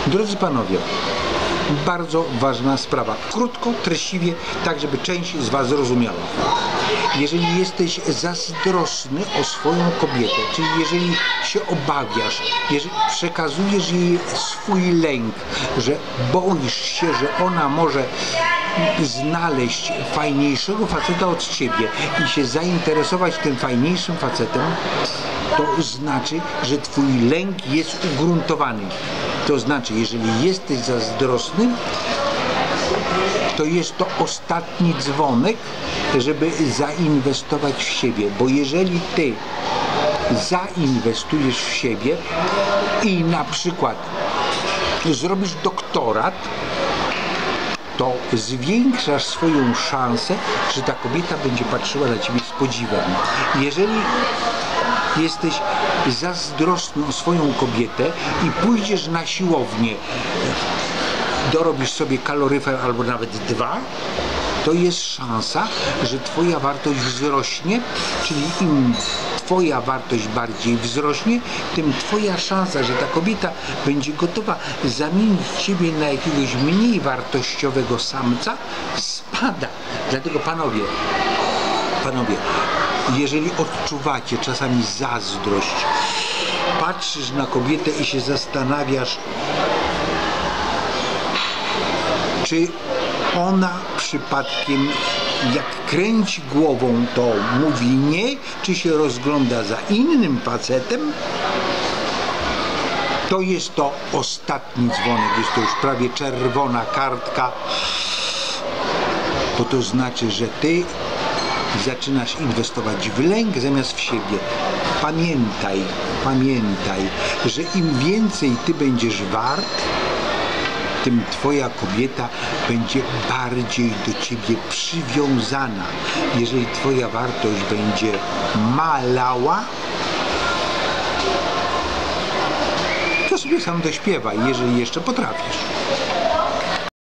Drodzy panowie, bardzo ważna sprawa. Krótko, treściwie, tak żeby część z was zrozumiała. Jeżeli jesteś zazdrosny o swoją kobietę, czyli jeżeli się obawiasz, jeżeli przekazujesz jej swój lęk, że boisz się, że ona może znaleźć fajniejszego faceta od ciebie i się zainteresować tym fajniejszym facetem, to znaczy, że twój lęk jest ugruntowany. To znaczy, jeżeli jesteś zazdrosny, to jest to ostatni dzwonek, żeby zainwestować w siebie, bo jeżeli ty zainwestujesz w siebie i na przykład zrobisz doktorat, to zwiększasz swoją szansę, że ta kobieta będzie patrzyła na ciebie z podziwem. Jeżeli jesteś zazdrosny o swoją kobietę i pójdziesz na siłownię, dorobisz sobie kaloryfer albo nawet 2, to jest szansa, że twoja wartość wzrośnie, czyli im twoja wartość bardziej wzrośnie, tym twoja szansa, że ta kobieta będzie gotowa zamienić ciebie na jakiegoś mniej wartościowego samca, spada. Dlatego panowie, jeżeli odczuwacie czasami zazdrość, patrzysz na kobietę i się zastanawiasz, czy ona przypadkiem, jak kręci głową, to mówi nie, czy się rozgląda za innym facetem, to jest to ostatni dzwonek, jest to już prawie czerwona kartka, bo to znaczy, że ty zaczynasz inwestować w lęk zamiast w siebie. Pamiętaj, że im więcej ty będziesz wart, tym twoja kobieta będzie bardziej do ciebie przywiązana. Jeżeli twoja wartość będzie malała, to sobie sam dośpiewaj, jeżeli jeszcze potrafisz.